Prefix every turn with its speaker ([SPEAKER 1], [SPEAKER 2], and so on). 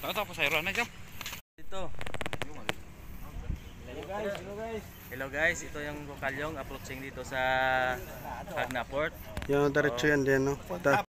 [SPEAKER 1] Tahu apa sayuran aja?
[SPEAKER 2] Ito. Hello guys, ito yung Kalyong approaching dito sa Hagnaport.
[SPEAKER 3] Yung diretso yan din, no?